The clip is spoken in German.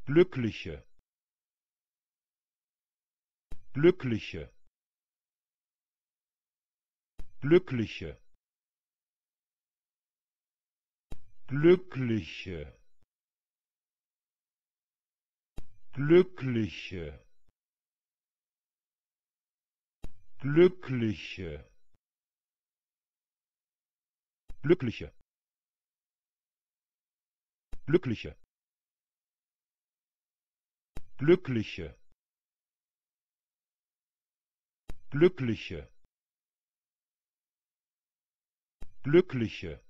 glückliche, glückliche, glückliche, glückliche, glückliche, glückliche, glückliche, glückliche, glückliche, glückliche, glückliche,